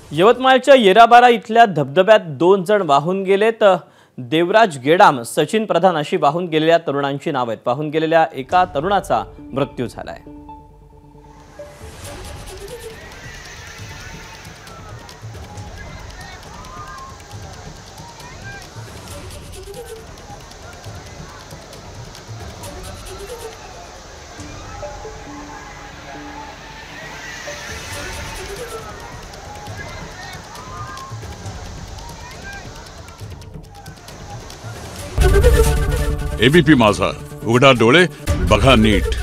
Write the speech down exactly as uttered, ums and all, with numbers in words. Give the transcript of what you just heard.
यवतमाळच्या येराबारा इथल्या धबधब्यात दोन जण वाहून गेले तर देवराज गेडाम, सचिन प्रधान अशी वाहून गेलेल्या तरुणांची नावे आहेत। वाहून गेलेल्या एका तरुणाचा मृत्यू झालाय। एबीपी माझा, उघडा डोळे बघा नीट।